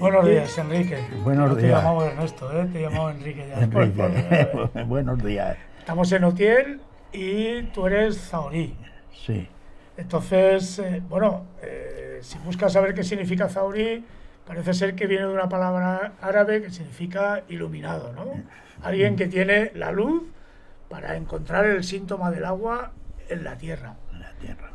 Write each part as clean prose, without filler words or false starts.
Buenos días, Enrique. Buenos No días. te llamamos Ernesto, ¿eh? Te llamamos Enrique ya. Enrique, buenos días. Estamos en Utiel y tú eres zahorí. Sí, Entonces, si buscas saber qué significa zahorí, parece ser que viene de una palabra árabe que significa iluminado, ¿no? Alguien que tiene la luz para encontrar el síntoma del agua en la tierra. la tierra.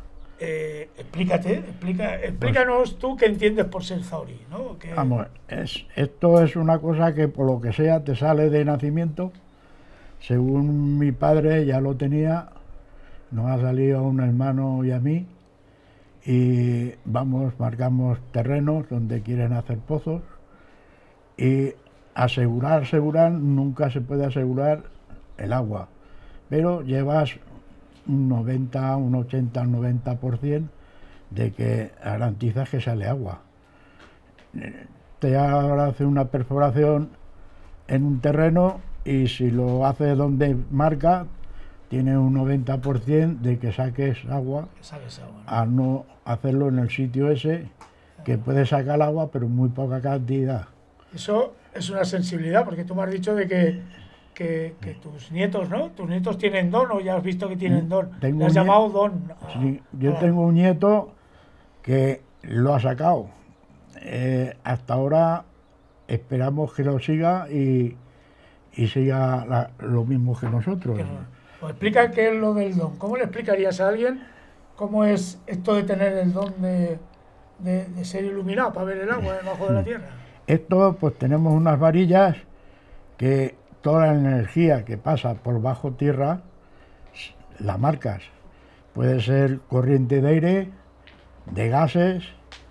Explícanos tú qué entiendes por ser zahorí, ¿no? Vamos, esto es una cosa que por lo que sea te sale de nacimiento. Según mi padre ya lo tenía, nos ha salido a un hermano y a mí, y marcamos terrenos donde quieren hacer pozos, y asegurar, nunca se puede asegurar el agua, pero llevas un 90, un 80, un 90% de que garantizas que sale agua. Te hace una perforación en un terreno y si lo hace donde marca, tiene un 90% de que saques agua, ¿no? a no hacerlo en el sitio ese, que puedes sacar agua, pero muy poca cantidad. Eso es una sensibilidad, porque tú me has dicho de que tus nietos, ¿no? Tus nietos tienen don, o ya has visto que tienen don. Le has llamado don. Sí, yo tengo un nieto que lo ha sacado. Hasta ahora esperamos que lo siga y siga lo mismo que nosotros. Pues explica qué es lo del don. ¿Cómo le explicarías a alguien cómo es esto de tener el don de ser iluminado para ver el agua debajo de la tierra? Esto, pues tenemos unas varillas que toda la energía que pasa por bajo tierra la marcas. Puede ser corriente de aire, de gases.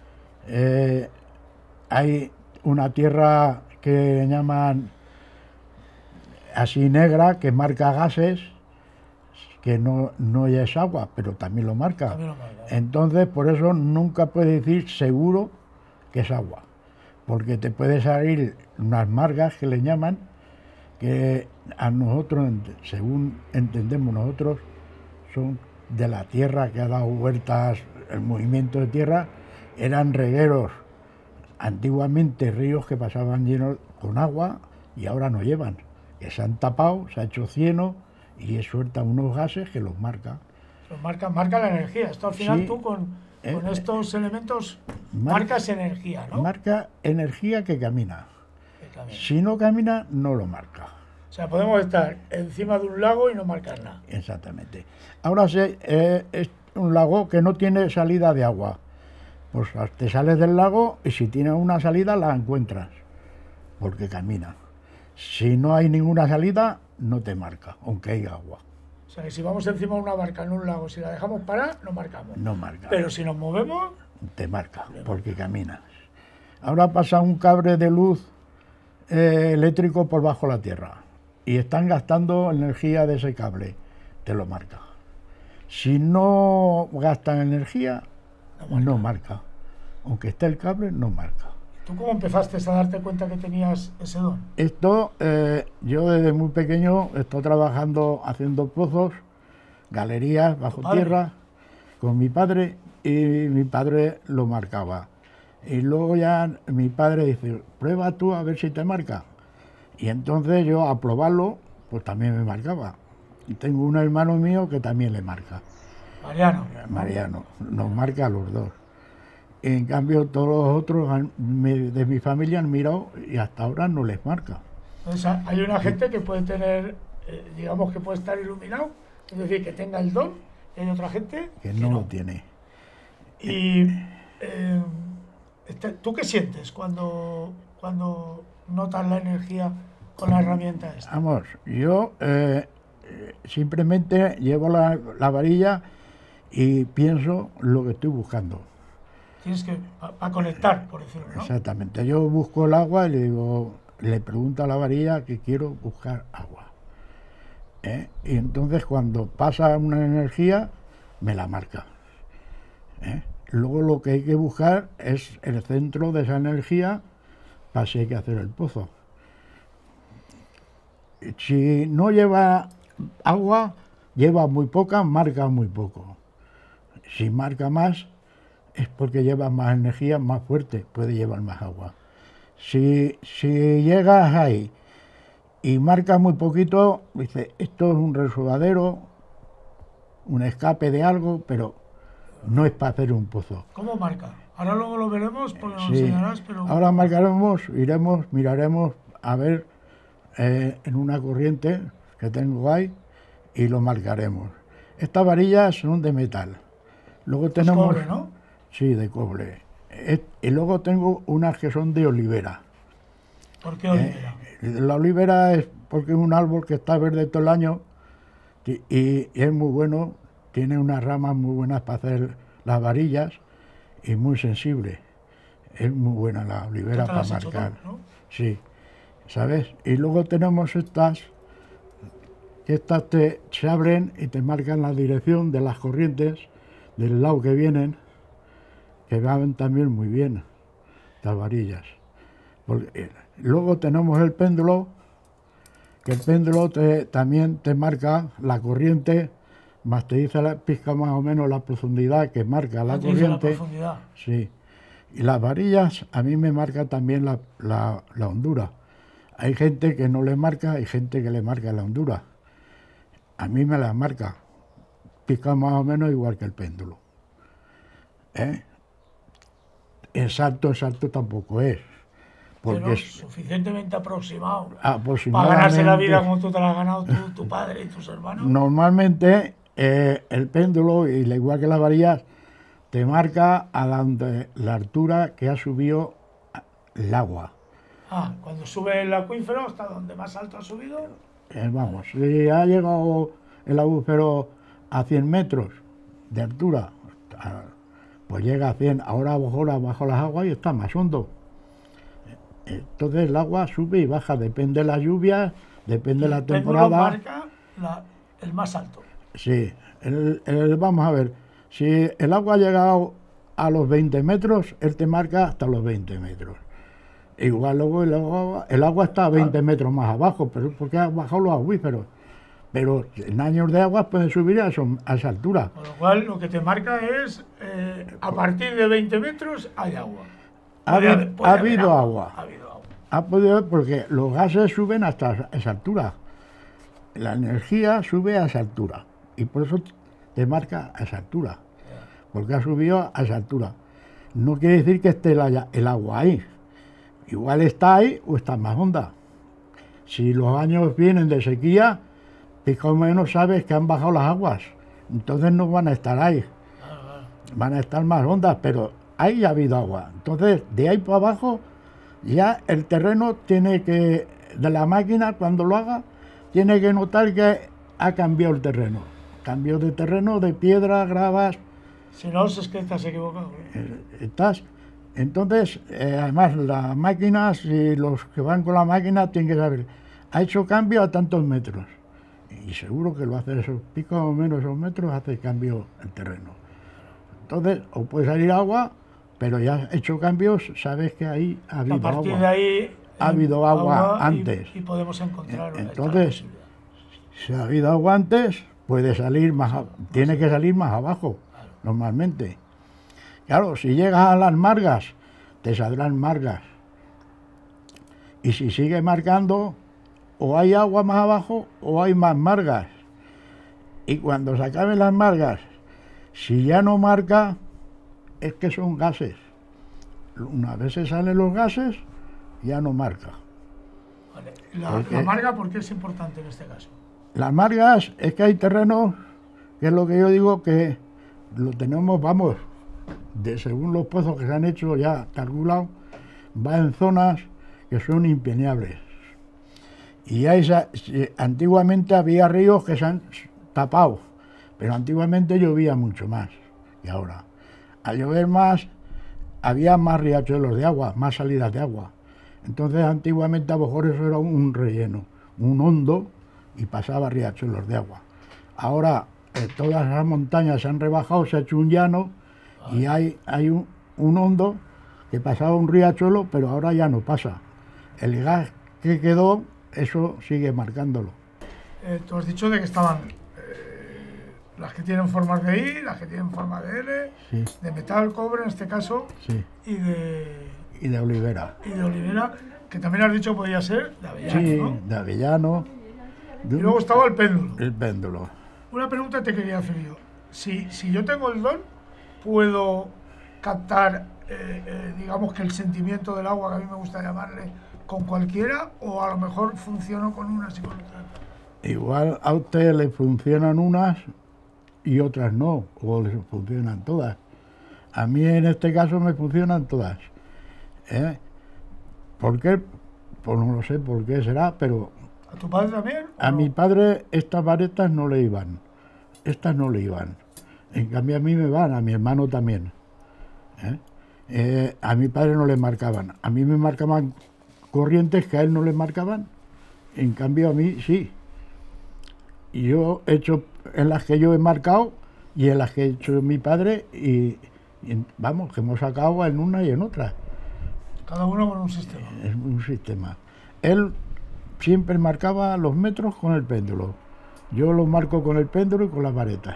Hay una tierra que llaman así negra, que marca gases, que no es agua, pero también lo marca. Entonces, por eso nunca puedes decir seguro que es agua, porque te puede salir unas margas que le llaman, que a nosotros, según entendemos nosotros, son de la tierra que ha dado vueltas, el movimiento de tierra, eran regueros, antiguamente ríos que pasaban llenos con agua y ahora no llevan, que se han tapado, se ha hecho cieno y suelta unos gases que los marca. Marca la energía. Esto al final Sí, tú con estos elementos marcas energía, ¿no? Marca energía que camina. Si no camina, no lo marca. O sea, podemos estar encima de un lago y no marcar nada. Exactamente. Ahora es un lago que no tiene salida de agua. Pues te sales del lago y si tiene una salida la encuentras, porque camina. Si no hay ninguna salida, no te marca, aunque haya agua. O sea, que si vamos encima de una barca en un lago, si la dejamos parar, no marcamos. No marca. Pero si nos movemos... Te marca, porque caminas. Ahora pasa un cable de luz eléctrico por bajo la tierra y están gastando energía de ese cable, te lo marca. Si no gastan energía, no marca. Aunque esté el cable, no marca. ¿Tú cómo empezaste a darte cuenta que tenías ese don? Esto, yo desde muy pequeño estoy trabajando haciendo pozos, galerías bajo tierra, con mi padre, y mi padre lo marcaba. Y luego ya mi padre dice, prueba tú a ver si te marca. Y entonces yo a probarlo, pues también me marcaba. Y tengo un hermano mío que también le marca. Mariano, nos marca a los dos. En cambio, todos los otros de mi familia han mirado y hasta ahora no les marca. Entonces, hay una gente que puede tener, digamos que puede estar iluminado, es decir, que tenga el don, y hay otra gente que no lo tiene. Y ¿tú qué sientes cuando notas la energía con la herramienta esta? Vamos, yo simplemente llevo la varilla y pienso lo que estoy buscando. Tienes que para conectar, por decirlo, ¿no? Exactamente. Yo busco el agua y le pregunto a la varilla que quiero buscar agua. Y entonces cuando pasa una energía, me la marca. Luego lo que hay que buscar es el centro de esa energía para si hay que hacer el pozo. Si no lleva agua, lleva muy poca, marca muy poco. Si marca más, es porque lleva más energía, más fuerte, puede llevar más agua. Si llegas ahí y marcas muy poquito, dice, esto es un resolvadero, un escape de algo, pero no es para hacer un pozo. ¿Cómo marca? Ahora luego lo veremos, porque nos Sí, enseñarás, pero... ahora marcaremos, miraremos a ver en una corriente que tengo ahí y lo marcaremos. Estas varillas son de metal. Luego tenemos... cobre, ¿no? Sí, de cobre. Y luego tengo unas que son de olivera. ¿Por qué olivera? La olivera es porque es un árbol que está verde todo el año y es muy bueno, tiene unas ramas muy buenas para hacer las varillas y muy sensible. Es muy buena la olivera para marcar. Tú, ¿no? Sí, ¿sabes? Y luego tenemos estas, que estas se abren y te marcan la dirección de las corrientes del lado que vienen, que van también muy bien, las varillas. Luego tenemos el péndulo, que el péndulo también te marca la corriente, más te dice la pizca más o menos la profundidad que marca la corriente. La profundidad. Sí. Y las varillas a mí me marca también la hondura. Hay gente que no le marca, hay gente que le marca la hondura. A mí me la marca, pizca más o menos igual que el péndulo. Exacto tampoco es. Porque pero es suficientemente aproximado aproximadamente, para ganarse la vida como tú te la has ganado tu padre y tus hermanos. Normalmente el péndulo, y igual que las varillas, te marca a la altura que ha subido el agua. Cuando sube el acuífero, ¿hasta donde más alto ha subido? Vamos, si ha llegado el acuífero a 100 metros de altura, pues llega a 100, ahora bajo las aguas y está más hondo. Entonces el agua sube y baja, depende de la lluvia, depende de la temporada. Marca el más alto. Sí, vamos a ver, si el agua ha llegado a los 20 metros, él te marca hasta los 20 metros. Igual luego el agua está a 20 metros más abajo, pero porque ha bajado los acuíferos. Pero en años de agua pueden subir a esa altura. Con lo cual lo que te marca es, a partir de 20 metros hay agua. Ha habido agua. Ha podido haber porque los gases suben hasta esa altura. La energía sube a esa altura. Y por eso te marca a esa altura. Porque ha subido a esa altura. No quiere decir que esté el agua ahí. Igual está ahí o está más honda. Si los años vienen de sequía, pues como menos sabes que han bajado las aguas. Entonces no van a estar ahí. Van a estar más hondas, pero ahí ya ha habido agua. Entonces, de ahí para abajo, ya el terreno tiene que, de la máquina, cuando lo haga, tiene que notar que ha cambiado el terreno. Cambio de terreno, de piedra, gravas. Si no, es que estás equivocado. Entonces, además, las máquinas y los que van con la máquina tienen que saber, ha hecho cambio a tantos metros. Y seguro que lo hace esos picos o menos esos metros, hace cambio el terreno. Entonces, o puede salir agua, pero ya has hecho cambios, sabes que ahí ha habido agua. A partir de ahí ha habido agua antes. Y podemos encontrar. Entonces, si ha habido agua antes, puede salir más, tiene que salir más abajo, normalmente. Claro, si llegas a las margas, te saldrán margas. Y si sigue marcando, o hay agua más abajo o hay más margas. Y cuando se acaben las margas, si ya no marca, es que son gases. Una vez se salen los gases, ya no marca. Vale. ¿La marga por qué es importante en este caso? Las margas es que hay terrenos, que es lo que yo digo, que lo tenemos, vamos, según los pozos que se han hecho ya calculado, va en zonas que son impeneables. Y antiguamente había ríos que se han tapado, pero antiguamente llovía mucho más que ahora. Al llover más, había más riachuelos de agua, más salidas de agua. Entonces antiguamente a lo mejor eso era un relleno, un hondo, y pasaba riachuelos de agua. Ahora todas las montañas se han rebajado, se ha hecho un llano, y hay un hondo que pasaba un riachuelo, pero ahora ya no pasa. El gas que quedó, eso sigue marcándolo. Tú has dicho de que estaban las que tienen formas de I, las que tienen forma de L, sí, de metal, cobre en este caso, sí, y de y de olivera. Y de olivera, que también has dicho podía ser de avellano, Sí, ¿no? de avellano. Y luego estaba el péndulo. El péndulo. Una pregunta te quería hacer yo. Si yo tengo el don, ¿puedo captar, digamos que el sentimiento del agua, que a mí me gusta llamarle, con cualquiera, o a lo mejor funciono con unas y con otras? Igual a usted le funcionan unas y otras no, o les funcionan todas. A mí en este caso me funcionan todas. ¿Eh? ¿Por qué? Pues no lo sé por qué será, pero ¿A tu padre también? a no? mi padre estas varetas no le iban. Estas no le iban. En cambio a mí me van, a mi hermano también. A mi padre no le marcaban. A mí me marcaban corrientes que a él no le marcaban. En cambio a mí sí. Y yo he hecho en las que yo he marcado y en las que ha hecho mi padre y vamos, que hemos sacado en una y en otra. Cada uno con un sistema. Es un sistema. Él siempre marcaba los metros con el péndulo. Yo los marco con el péndulo y con las varetas.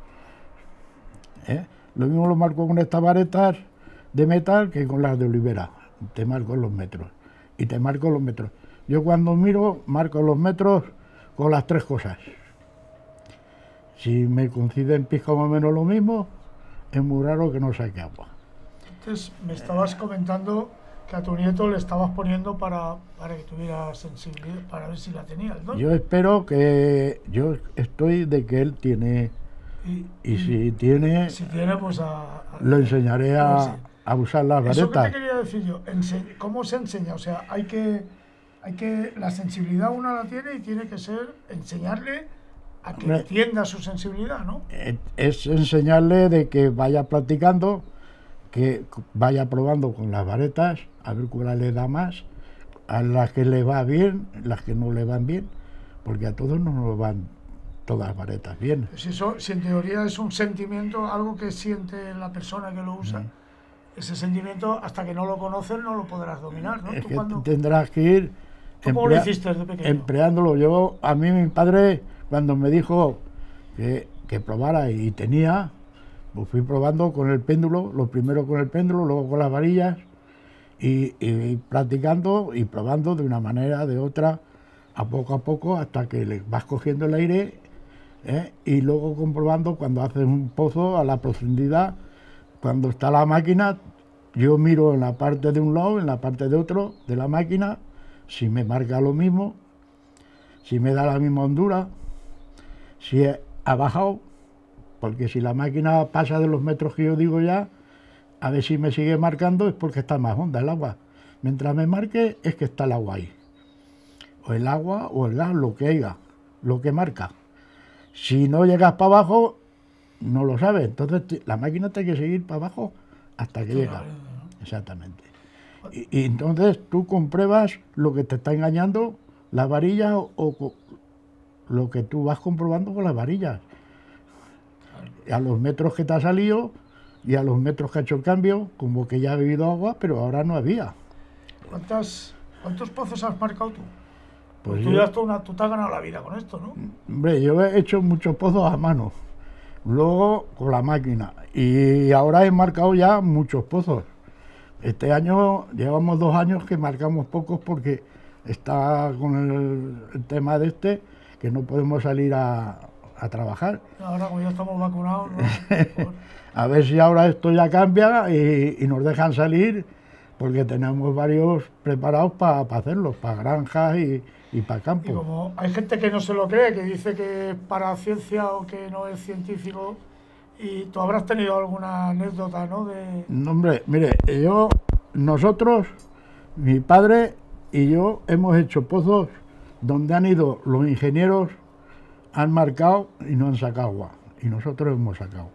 Lo mismo lo marco con estas varetas de metal que con las de olivera. Te marco los metros. Y te marco los metros. Yo cuando miro, marco los metros con las tres cosas. Si me coinciden pizca más o menos lo mismo, es muy raro que no saque agua. Entonces, me estabas comentando que a tu nieto le estabas poniendo para que tuviera sensibilidad, para ver si la tenía, ¿no? Yo espero que... Yo estoy de que él tiene... Y si tiene... Si tiene, pues lo enseñaré a usar las Eso que varetas. te quería decir yo, ¿cómo se enseña? O sea, hay que... La sensibilidad una la tiene y tiene que ser enseñarle a que Hombre, entienda su sensibilidad, ¿no? Es enseñarle de que vaya practicando, que vaya probando con las varetas, a ver cuál le da más, a las que le va bien, las que no le van bien, porque a todos no nos van todas las varetas bien. Si en teoría es un sentimiento, algo que siente la persona que lo usa, ese sentimiento, hasta que no lo conoces, no lo podrás dominar, ¿no? Es ¿Tú que cuando, tendrás que ir ¿cómo lo hiciste desde pequeño? empleándolo. A mí mi padre, cuando me dijo que probara y tenía, pues fui probando con el péndulo, lo primero con el péndulo, luego con las varillas, y practicando y probando de una manera, de otra, a poco, hasta que le vas cogiendo el aire, y luego comprobando cuando haces un pozo a la profundidad, cuando está la máquina, yo miro en la parte de un lado, en la parte de otro de la máquina, si me marca lo mismo, si me da la misma hondura, si ha bajado, porque si la máquina pasa de los metros que yo digo ya, a ver si me sigue marcando es porque está más honda el agua. Mientras me marque es que está el agua ahí. O el agua o el gas, lo que haya, lo que marca. Si no llegas para abajo, no lo sabes. Entonces la máquina tiene que seguir para abajo hasta que llega. Exactamente. Y entonces tú compruebas lo que te está engañando, las varillas o lo que tú vas comprobando con las varillas. A los metros que te ha salido y a los metros que ha hecho el cambio, como que ya ha bebido agua, pero ahora no había. ¿Cuántos pozos has marcado tú? Pues tú yo, tú te has ganado la vida con esto, ¿no? hombre, yo he hecho muchos pozos a mano, luego con la máquina, y ahora he marcado ya muchos pozos. Este año llevamos 2 años que marcamos pocos porque está con el tema de que no podemos salir a trabajar. Ahora como ya estamos vacunados, ¿no? A ver si ahora esto ya cambia y nos dejan salir, porque tenemos varios preparados para hacerlos, para granjas y para campo. Y como hay gente que no se lo cree, que dice que es para ciencia o que no es científico, y tú habrás tenido alguna anécdota, ¿no? No, hombre, mire, nosotros, mi padre y yo hemos hecho pozos donde han ido los ingenieros, han marcado y no han sacado agua, y nosotros hemos sacado.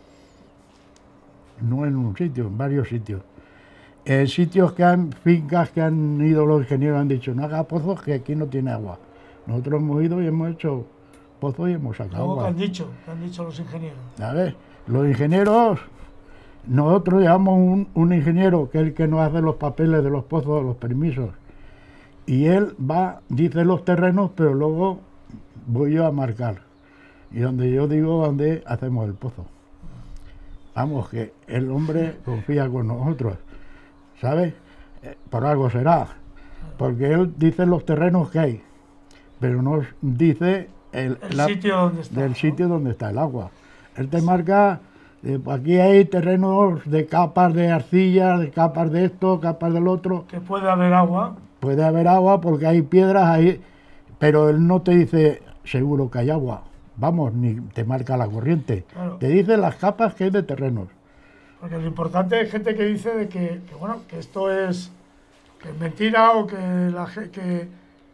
No en un sitio, en varios sitios. En sitios fincas que han ido los ingenieros, han dicho, no haga pozos que aquí no tiene agua. Nosotros hemos ido y hemos hecho pozos y hemos sacado agua. ¿Qué han dicho los ingenieros? A ver, los ingenieros, nosotros llevamos un ingeniero que es el que nos hace los papeles de los pozos, los permisos. Y él dice los terrenos, pero luego voy yo a marcar. Y donde yo digo donde hacemos el pozo. Vamos, que el hombre confía con nosotros, ¿sabes? Por algo será, porque él dice los terrenos que hay, pero no dice sitio donde está, del sitio donde está el agua. Él te marca, aquí hay terrenos de capas de arcilla, de capas de esto, capas del otro. Que puede haber agua. Puede haber agua porque hay piedras ahí, pero él no te dice seguro que hay agua. Vamos, ni te marca la corriente. Claro. Te dice las capas que hay de terrenos. Porque lo importante es gente que dice de que bueno, que esto es mentira o que la gente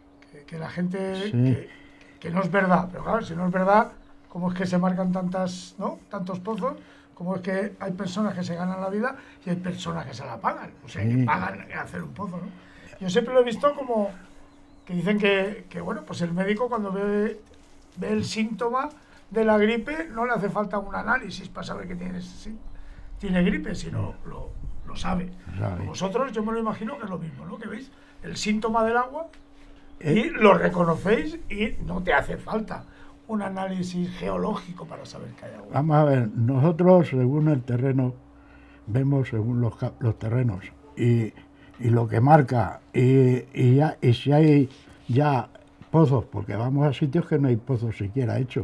Sí. que no es verdad. Pero claro, si no es verdad, ¿cómo es que se marcan tantos pozos? ¿Cómo es que hay personas que se ganan la vida y hay personas que se la pagan? O sea, Sí. que pagan hacer un pozo, ¿no? Yo siempre lo he visto como que dicen que bueno, pues el médico cuando ve el síntoma de la gripe no le hace falta un análisis para saber que tiene gripe, sino lo sabe. Sabe. Vosotros, yo me lo imagino que es lo mismo, ¿no? Que veis el síntoma del agua y lo reconocéis y no te hace falta un análisis geológico para saber que hay agua. Vamos a ver, nosotros según el terreno, vemos según los terrenos y lo que marca y si hay ya pozos, porque vamos a sitios que no hay pozos siquiera hechos.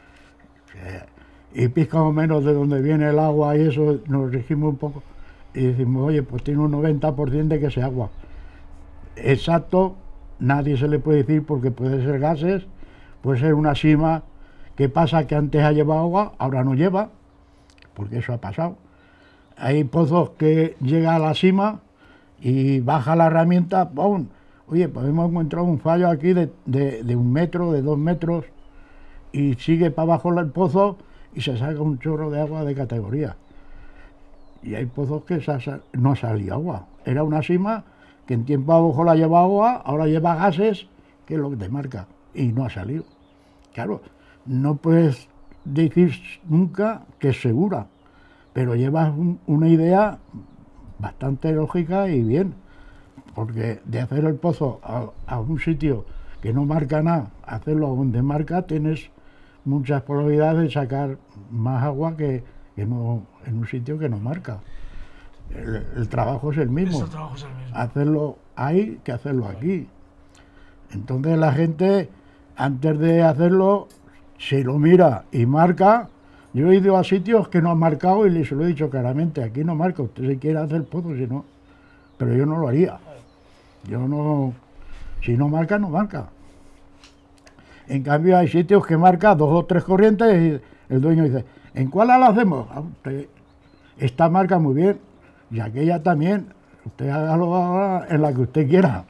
Y piscamos menos de donde viene el agua y eso nos regimos un poco y decimos, oye, pues tiene un 90% de que sea agua. Exacto, nadie se le puede decir porque puede ser gases, puede ser una sima que pasa que antes ha llevado agua, ahora no lleva, porque eso ha pasado. Hay pozos que llega a la cima y baja la herramienta, ¡pum! Oye, pues hemos encontrado un fallo aquí de 1 metro, de 2 metros, y sigue para abajo el pozo y se saca un chorro de agua de categoría. Y hay pozos que no ha salido agua. Era una sima que en tiempo abajo la lleva agua, ahora lleva gases, que es lo que te marca, y no ha salido. Claro, no puedes decir nunca que es segura, pero llevas una idea bastante lógica y bien, porque de hacer el pozo a un sitio que no marca nada, hacerlo a donde marca, tienes muchas probabilidades de sacar más agua que no, en un sitio que no marca. El trabajo es el mismo. El trabajo es el mismo. Hacerlo ahí que hacerlo aquí. Entonces la gente, antes de hacerlo, se lo mira y marca. Yo he ido a sitios que no han marcado y se lo he dicho claramente, aquí no marca, usted se quiere hacer pozo, si no, pero yo no lo haría. Yo no, si no marca, no marca. En cambio hay sitios que marca 2 o 3 corrientes y el dueño dice, ¿en cuál la hacemos? Esta marca muy bien y aquella también, usted hágalo ahora en la que usted quiera.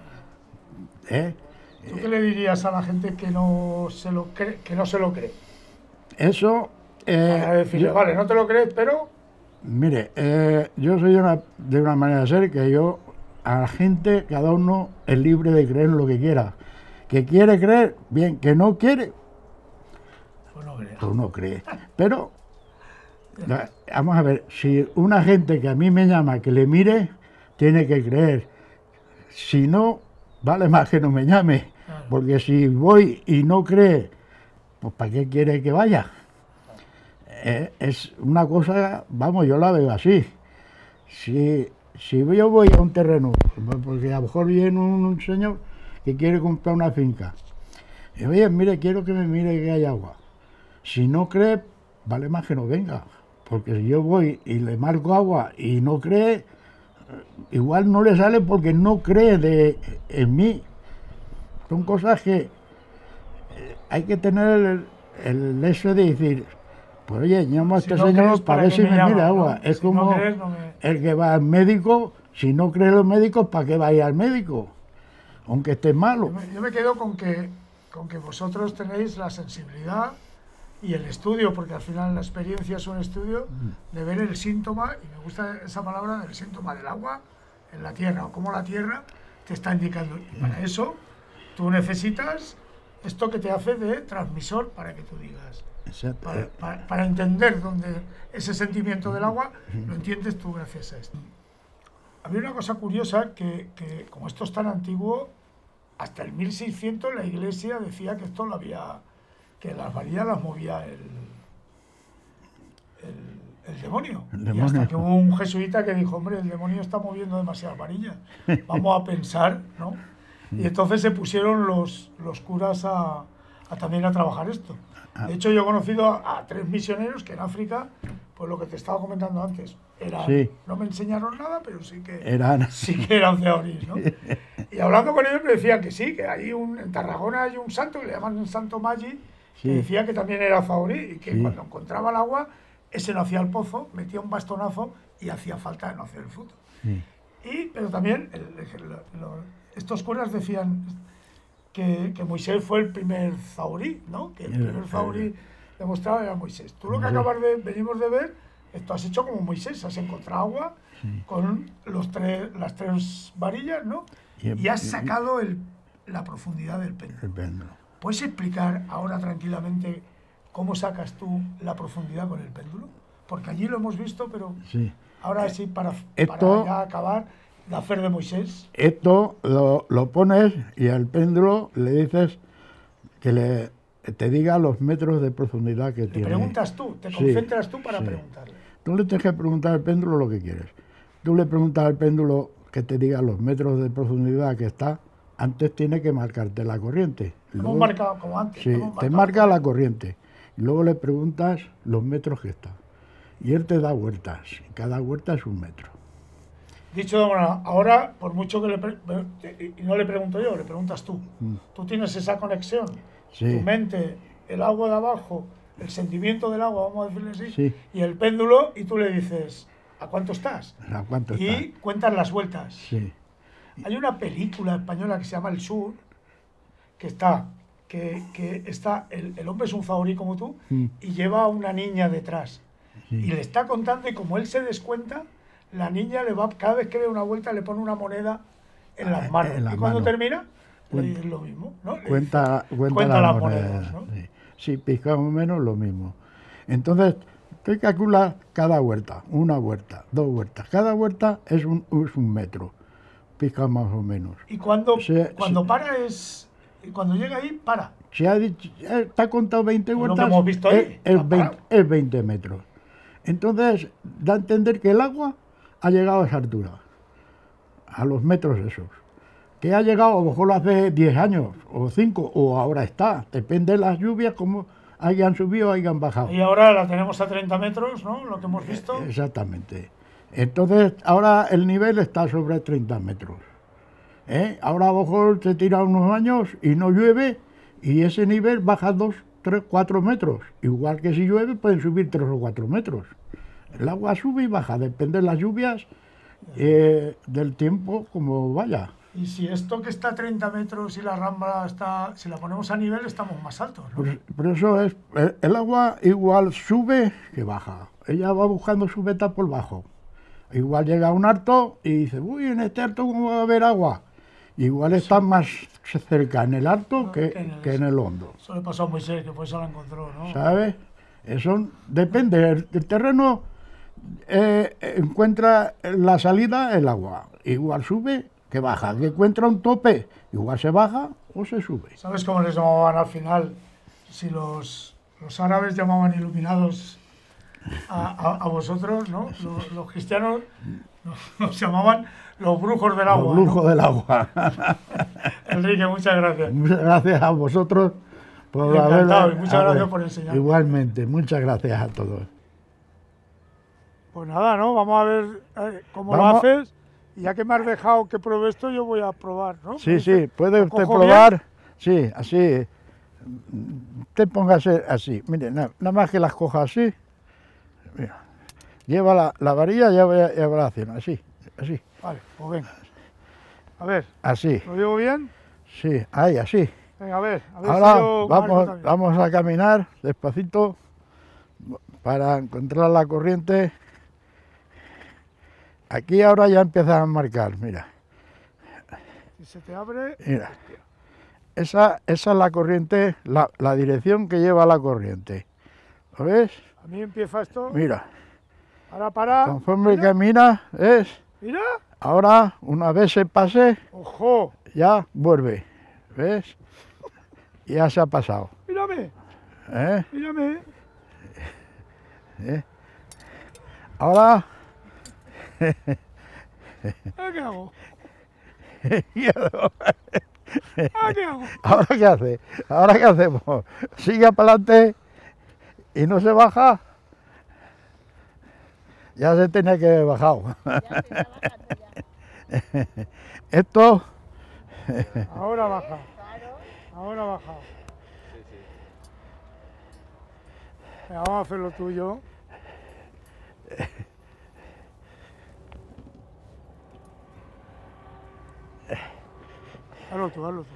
¿Tú qué le dirías a la gente que no se lo cree? Eso... Para decirle, vale, no te lo crees, pero... Mire, yo soy de una manera de ser que yo, a la gente, cada uno es libre de creer en lo que quiera. Que quiere creer, bien, que no quiere, pues no cree. Pero, vamos a ver, si una gente que a mí me llama que le mire, tiene que creer. Si no, vale más que no me llame. Porque si voy y no cree, pues ¿para qué quiere que vaya? Es una cosa, vamos, yo la veo así. Si yo voy a un terreno, porque a lo mejor viene un señor que quiere comprar una finca, y oye, mire, quiero que me mire que hay agua. Si no cree, vale más que no venga, porque si yo voy y le marco agua y no cree, igual no le sale porque no cree en mí. Son cosas que hay que tener el eso de decir, pues oye, llamo a este señor para ver si me mira agua. Es como el que va al médico, si no cree en los médicos, ¿para qué va a ir al médico? Aunque esté malo. Yo me quedo con que vosotros tenéis la sensibilidad y el estudio, porque al final la experiencia es un estudio, de ver el síntoma, y me gusta esa palabra, el síntoma del agua en la tierra, o cómo la tierra te está indicando. Y para eso tú necesitas esto que te hace de transmisor para que tú digas. Para entender dónde ese sentimiento del agua lo entiendes tú gracias a esto. Había una cosa curiosa que como esto es tan antiguo, hasta el 1600 la Iglesia decía que esto que las varillas las movía el demonio. El Y demonio. hasta que hubo un jesuita que dijo, hombre, el demonio está moviendo demasiadas varillas, vamos a pensar, ¿no? Y entonces se pusieron los curas también a trabajar esto. De hecho, yo he conocido a 3 misioneros que en África, pues lo que te estaba comentando antes, eran, Sí. no me enseñaron nada, pero sí que Eran. sí que eran zaorís, ¿no? Y hablando con ellos me decían que sí, que hay en Tarragona hay un santo que le llaman el Santo Maggi, que Sí. decía que también era zaorí y que Sí. cuando encontraba el agua, ese no hacía el pozo, metía un bastonazo y hacía falta de no hacer el fruto. Sí. Pero también estos curas decían que Moisés fue el primer zaorí, ¿no? Que el primer zaorí demostrado era Moisés. Tú lo que venimos de ver, esto has hecho como Moisés, has encontrado agua con las 3 varillas, ¿no? Y has sacado la profundidad del péndulo. El péndulo. ¿Puedes explicar ahora tranquilamente cómo sacas tú la profundidad con el péndulo? Porque allí lo hemos visto, pero Sí. ahora sí, para Esto- ya acabar, la fe de Moisés. Esto lo pones y al péndulo le dices que te diga los metros de profundidad que Le tiene. preguntas tú, te Sí, concentras tú para sí. preguntarle. Tú le tienes que preguntar al péndulo lo que quieres. Tú le preguntas al péndulo que te diga los metros de profundidad que está. Antes tiene que marcarte la corriente. Hemos Luego- marcado como antes. Sí, hemos te marcado marca la corriente. Y luego le preguntas los metros que está. Y él te da vueltas. Y cada vuelta es 1 metro. Dicho de manera, ahora, por mucho que y no le pregunto yo, le preguntas tú. Tú tienes esa conexión. Sí. Tu mente, el agua de abajo, el sentimiento del agua, vamos a decirle así, Sí. y el péndulo, y tú le dices, ¿a cuánto estás? ¿A cuánto Y está? cuentas las vueltas. Sí. Hay una película española que se llama El Sur, que está el hombre es un zaorí como tú, y lleva a una niña detrás. Sí. Y le está contando, y como él se descuenta, la niña le va, cada vez que ve una vuelta, le pone una moneda en las manos. en las y cuando manos. termina, le Cuenta- dices lo mismo, ¿no? Le Cuenta dice, las las monedas. monedas, ¿no? Sí, sí, más o menos lo mismo. Entonces, tú calculas cada vuelta, 1 vuelta, 2 vueltas. Cada vuelta es un metro, pica más o menos. Y cuando Sí. para cuando llega ahí, para. Si ha dicho, está contado 20 Es lo que vueltas, hemos visto ahí, es ha 20, parado. es 20 metros. Entonces, da a entender que el agua ha llegado a esa altura, a los metros esos. Que ha llegado, a lo mejor hace 10 años, o 5, o ahora está. Depende de las lluvias, como hayan subido o hayan bajado. Y ahora la tenemos a 30 metros, ¿no? Lo que hemos visto. Exactamente. Entonces, ahora el nivel está sobre 30 metros. Ahora a lo mejor se tira unos años y no llueve, y ese nivel baja 2, 3, 4 metros. Igual que si llueve, pueden subir 3 o 4 metros. El agua sube y baja, depende de las lluvias, del tiempo, como vaya. Y si esto que está a 30 metros y la rambla está, si la ponemos a nivel, estamos más altos, ¿no? Por eso es, el agua igual sube que baja. Ella va buscando su beta por bajo. Igual llega a un harto y dice, uy, en este harto ¿cómo va a haber agua? Igual está más cerca en el harto que en el hondo. Eso le pasó a Moisés, que por eso la encontró, ¿no? ¿Sabes? Eso depende. El terreno encuentra la salida, el agua. Igual sube que baja. Que encuentra un tope, igual se baja o se sube. ¿Sabes cómo les llamaban al final? Si los árabes llamaban iluminados a vosotros, ¿no? Los cristianos nos llamaban los brujos del agua. Los brujos del agua. Enrique, muchas gracias. Muchas gracias a vosotros por Encantado, y muchas gracias por enseñar. Igualmente, muchas gracias a todos. Pues nada, ¿no? Vamos a ver cómo lo Vamos. haces. Y ya que me has dejado que pruebe esto, yo voy a probar, ¿no? Sí, sí, puede ¿Lo usted cojo probar. Sí, así. Usted póngase así. Mire, nada más que las coja así. Mira. Lleva la varilla, ya va haciendo así, así, Vale, pues venga. A ver, así. ¿lo llevo bien? Sí, ahí, así. Venga, a ver Ahora si yo marco también. vamos a caminar despacito para encontrar la corriente. Aquí ahora ya empiezan a marcar, mira. Si se te abre, Mira. Esa es la corriente, la dirección que lleva la corriente. ¿Lo ves? a mí empieza esto. Mira. Ahora para. Conforme Mira, camina, ¿ves? mira. Ahora, una vez se pase, Ojo, ya vuelve. ¿Ves? Ya se ha pasado. mírame, ¿Eh? mírame. ¿Eh? Ahora... ¿Ahora qué hago? ¿Ahora qué hago? ¿Ahora qué hace? ¿Ahora qué hacemos? ¿Sigue para adelante y no se baja? Ya se tenía que haber bajado. Esto... Ahora baja. Ahora baja. Venga, vamos a hacer lo tuyo. Hazlo tú, hazlo tú.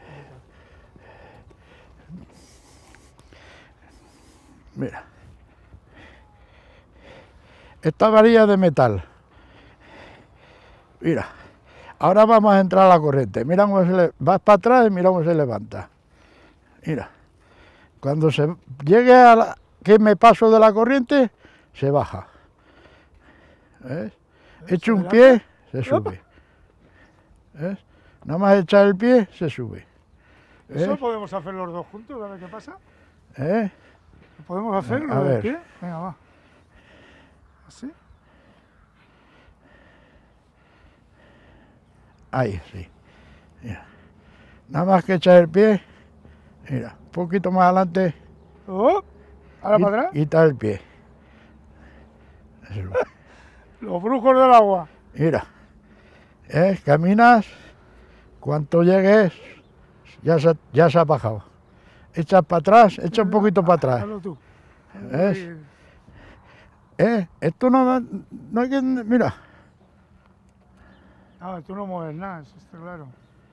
Mira. Esta varilla de metal. Mira. Ahora vamos a entrar a la corriente. Mira cómo vas para atrás y mira cómo se levanta. Mira. Cuando se llegue a que me paso de la corriente, se baja. ¿Ves? Echo un pie, se sube. ¿Ves? Nada más echar el pie, se sube. ¿Ves? ¿Eso podemos hacer los dos juntos? A ver qué pasa. ¿Lo podemos hacer A lo del ver. pie? Venga, va. ¿Así? Ahí, sí. Mira. Nada más que echar el pie, mira, un poquito más adelante. Oh, ¿ahora para atrás? Quita el pie. Eso. Los brujos del agua. Mira, caminas, cuanto llegues, ya se ha bajado. Echas para atrás, echa un poquito para atrás. Hazlo tú. ¿Ves? Esto no hay que... Mira. Ah, tú no mueves nada, eso está claro.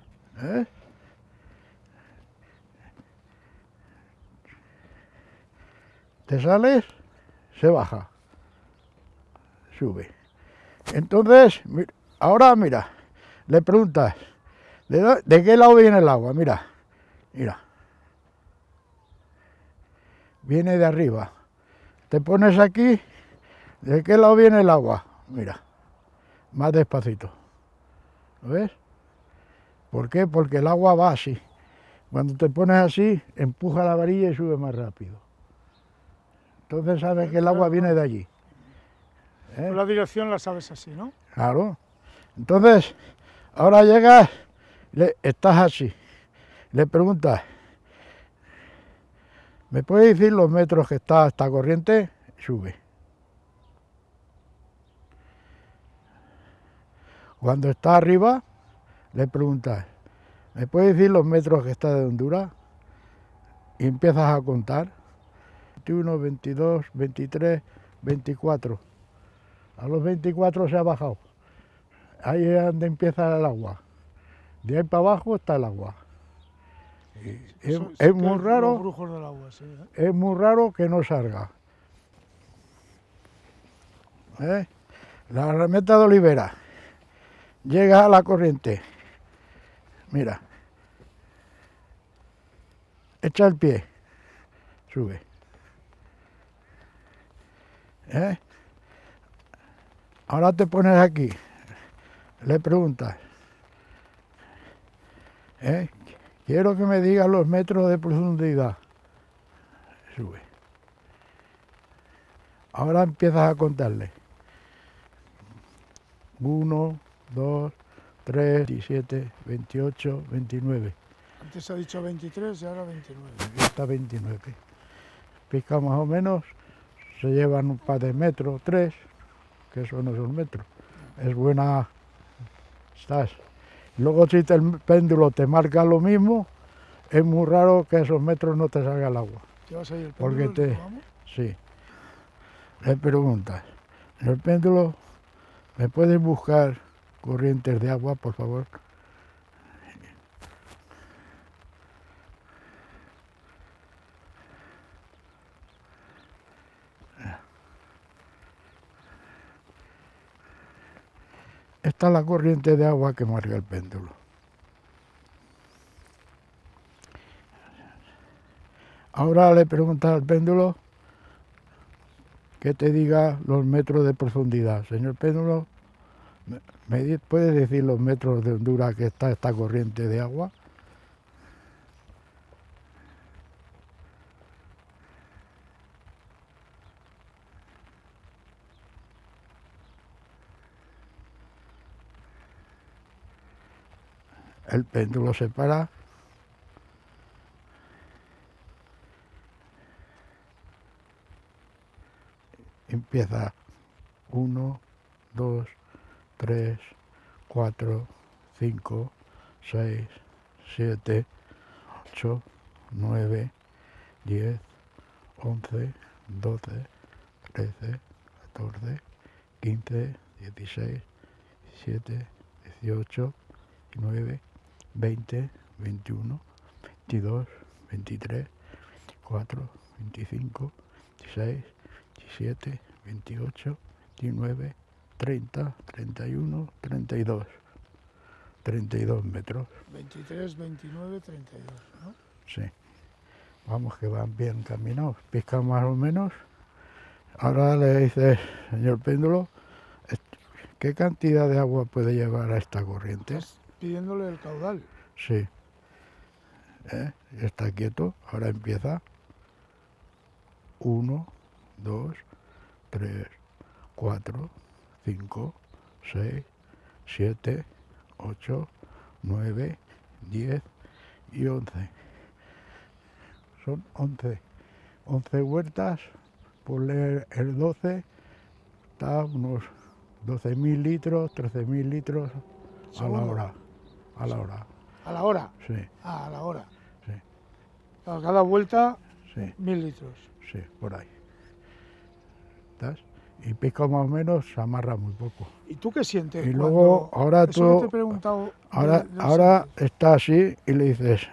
Te sales, se baja, sube. Entonces, ahora mira, le preguntas, ¿de qué lado viene el agua? Mira, mira. Viene de arriba. Te pones aquí, ¿de qué lado viene el agua? Mira, más despacito. ¿Lo ves? ¿Por qué? Porque el agua va así. Cuando te pones así, empuja la varilla y sube más rápido. Entonces sabes que el agua viene de allí. La dirección la sabes así, ¿no? Claro. Entonces, ahora llegas, estás así. Le preguntas, ¿me puede decir los metros que está esta corriente? Sube. Cuando está arriba, le preguntas, ¿me puede decir los metros que está de Honduras? Y empiezas a contar. 21, 22, 23, 24. A los 24 se ha bajado. Ahí es donde empieza el agua. De ahí para abajo está el agua. Es muy raro. Los brujos del agua, sí, Es muy raro que no salga. La rameta de olivera. Llega a la corriente. Mira. Echa el pie. Sube. Ahora te pones aquí. Le preguntas. Quiero que me digas los metros de profundidad. Sube. Ahora empiezas a contarle. 1, 2, 3, 17, 28, 29. Antes ha dicho 23 y ahora 29. Aquí está 29. Pica más o menos, se llevan un par de metros, 3, que eso no son metros. Es buena, estás. Luego si el péndulo te marca lo mismo, es muy raro que esos metros no te salga el agua. ¿Llevas ahí el Porque péndulo? sí. Le preguntas, en el péndulo, ¿me puedes buscar corrientes de agua, por favor? Esta es la corriente de agua que marca el péndulo. Ahora le preguntas al péndulo que te diga los metros de profundidad. Señor péndulo, ¿me puede decir los metros de hondura que está esta corriente de agua? el péndulo se para. Empieza 1, 2, 3, 4, 5, 6, 7, 8, 9, 10, 11, 12, 13, 14, 15, 16, 17, 18, 19, 20, 21, 22, 23, 24, 25, 26, 27, 28, 29, 30, 31, 32. 32 metros. 23, 29, 32, ¿no? Sí. Vamos, que van bien caminados. Piscan más o menos. Ahora le dices, señor péndulo, ¿qué cantidad de agua puede llevar a esta corriente? Estás pidiéndole el caudal. Sí. Está quieto. Ahora empieza. 1, 2, 3, 4, 5, 6, 7, 8, 9, 10 y 11. Son 11. 11 huertas, ponle el 12, está unos 12.000 litros, 13.000 litros a la hora. A la hora. ¿A la hora? Sí, Ah, a la hora. sí, A cada vuelta, sí, 1000 litros. sí, por ahí. ¿Estás? Y pica más o menos, se amarra muy poco. ¿Y tú qué sientes? Y luego, ahora eso que te tú, he preguntado ahora está así y le dices,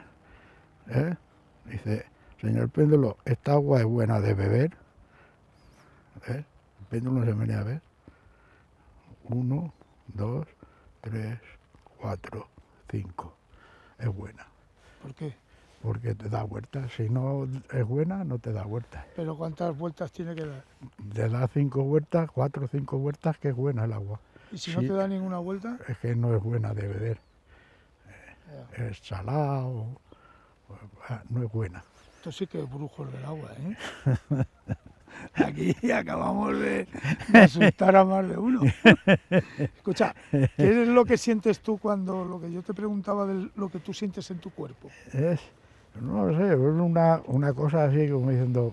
dice, señor péndulo, ¿esta agua es buena de beber? El péndulo se venía a ver. 1, 2, 3, 4, 5. Es buena. ¿Por qué? Porque te da vueltas. Si no es buena, no te da vueltas. ¿Pero cuántas vueltas tiene que dar? Te da 5 vueltas, 4 o 5 vueltas, que es buena el agua. ¿Y si no te da ninguna vuelta? Es que no es buena de beber. Es salado, no es buena. Esto sí que es brujos del agua, ¿eh? Aquí acabamos de asustar a más de uno. Escucha, ¿qué es lo que sientes tú cuando, lo que yo te preguntaba de lo que tú sientes en tu cuerpo? No sé, es una cosa así como diciendo,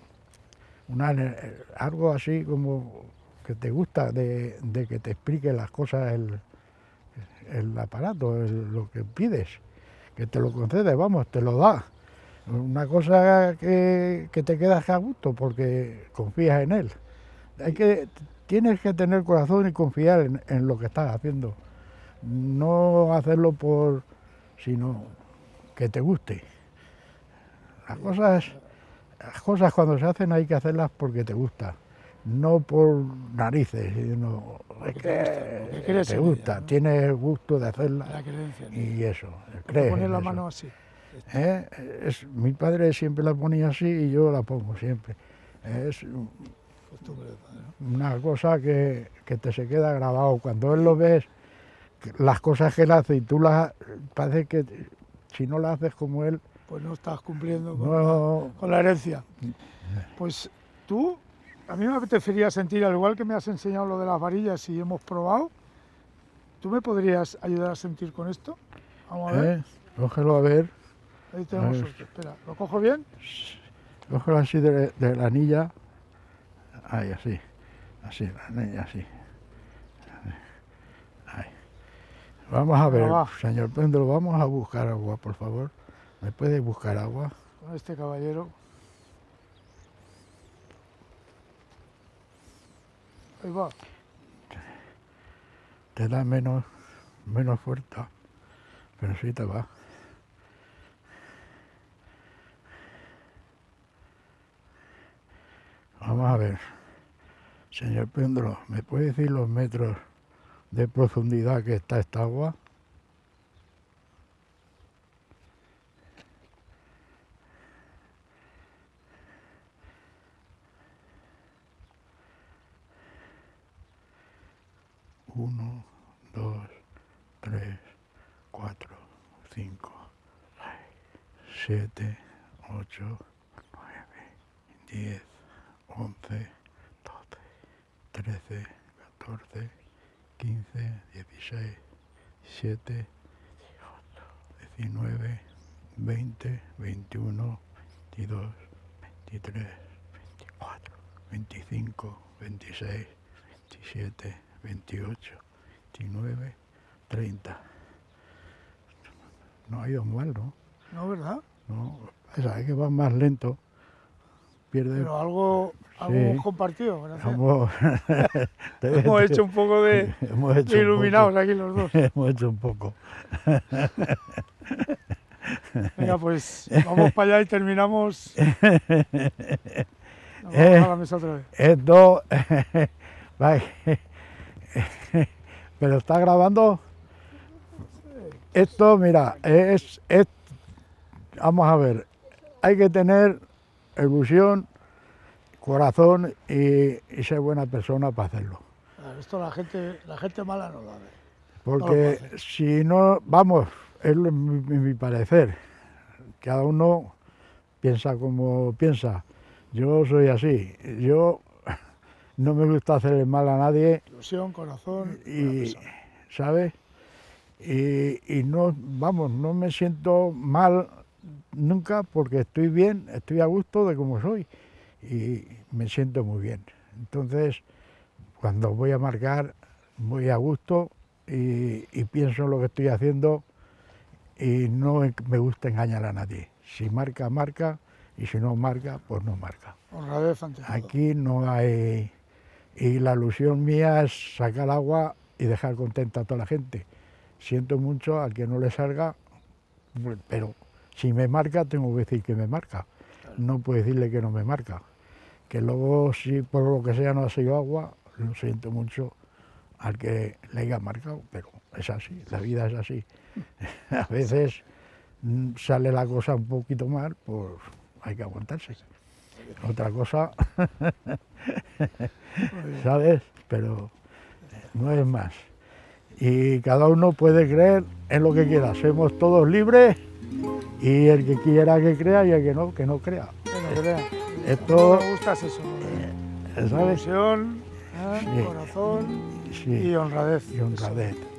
algo así como que te gusta de que te explique las cosas el aparato, lo que pides, que te lo concede, vamos, te lo da. Una cosa que te quedas a gusto porque confías en él. Tienes que tener corazón y confiar en lo que estás haciendo. No hacerlo sino que te guste. Las cosas cuando se hacen hay que hacerlas porque te gusta, no por narices, sino que te gusta, ¿no? Tienes gusto de hacerlas. La creencia, ¿no? Y eso, crees. Pones la mano así. Mi padre siempre la ponía así y yo la pongo siempre. Es una cosa que se queda grabado. Cuando él lo ves, las cosas que él hace y tú parece que si no las haces como él, pues no estás cumpliendo con la herencia. Pues tú, a mí me apetecería sentir, al igual que me has enseñado lo de las varillas y hemos probado, ¿tú me podrías ayudar a sentir con esto? Vamos a ver. Cógelo a ver. Ahí tenemos otro. Espera, ¿lo cojo bien? Cógelo así de la anilla. Ahí, así. Así, la anilla, así. Ahí. Vamos a ver, señor péndulo, vamos a buscar agua, por favor. ¿Me puede buscar agua? Con este caballero. Ahí va. Te da menos fuerza, pero sí te va. Vamos a ver, señor péndulo, ¿me puede decir los metros de profundidad que está esta agua? Uno, 2, 3, 4, 5, 6, 7, 8, 9, 10, 11, 12, 13, 14, 15, 16, 17, 18, 19, 20, 21, 22, 23, 24, 25, 26, 27, 28, 29, 30. No ha ido mal, ¿no? No, ¿verdad? No, es que va más lento. Pierde. Pero algo Sí. hemos compartido, gracias. Hemos Hecho un poco de iluminados aquí los dos. Hemos hecho un poco. Venga, pues vamos para allá y terminamos. Nos vamos a la mesa otra vez. Esto... ¿Pero está grabando? Esto, mira, vamos a ver, hay que tener ilusión, corazón y ser buena persona para hacerlo. Claro, esto la gente mala no lo hace. Porque no si no, vamos, es mi parecer, cada uno piensa como piensa. Yo soy así, yo no me gusta hacerle mal a nadie. Ilusión, corazón, y ¿sabes? Y no, vamos, no me siento mal nunca porque estoy bien, estoy a gusto de como soy y me siento muy bien. Entonces, cuando voy a marcar, voy a gusto y pienso en lo que estoy haciendo y no me gusta engañar a nadie. Si marca, marca y si no marca, pues no marca. Honradez ante todo. Aquí no hay... Y la ilusión mía es sacar agua y dejar contenta a toda la gente. Siento mucho al que no le salga, pero si me marca tengo que decir que me marca. Claro. No puedo decirle que no me marca. Que luego si por lo que sea no ha sido agua, lo siento mucho al que le haya marcado, pero es así, la vida es así. A veces sale la cosa un poquito mal, pues hay que aguantarse. Otra cosa, ¿sabes? Pero no es más. Y cada uno puede creer en lo que quiera. Somos todos libres y el que quiera que crea y el que no crea. Que no crea. Esto, me gusta eso, ¿sabes? Ilusión, sí. corazón sí. y honradez. Y honradez.